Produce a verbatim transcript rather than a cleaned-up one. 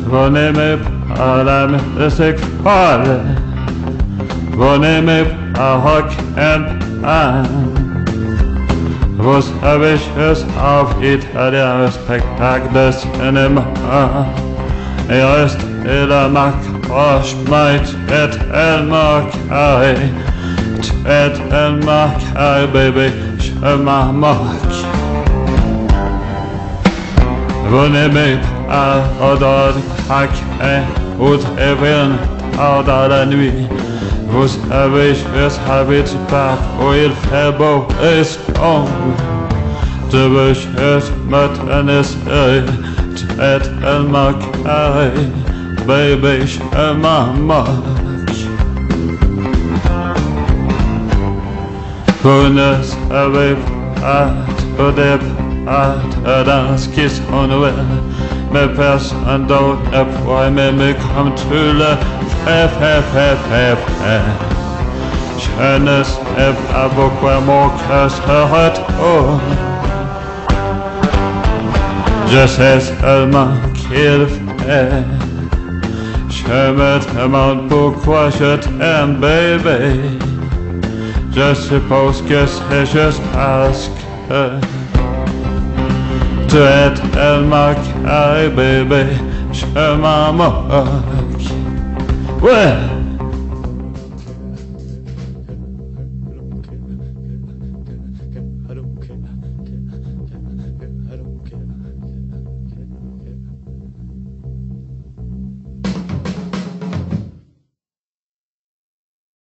Wanneer me palam is ik vallen, wanneer me ahok en aan. Was heb ich es auf Italien Spektakel Cinema. Er ist illa mak oshmait et el makai, et el makai baby shema mak. Wanneer me a odor hak e ut even ouda la nuit. Was heb ich es habit bad oil febo is on. De bush es met en is et el makai baby shema mak. Wanneer heb ik at odep at dans kiss on the way. Me pass and don't up why me me come to le f f f f f. Schönes f aber qua more curse her heart oh. Just as Elma kill f. Schömet amount book wash it and baby. Just suppose guess has just ask her. Dread el makai baby shema mak. Well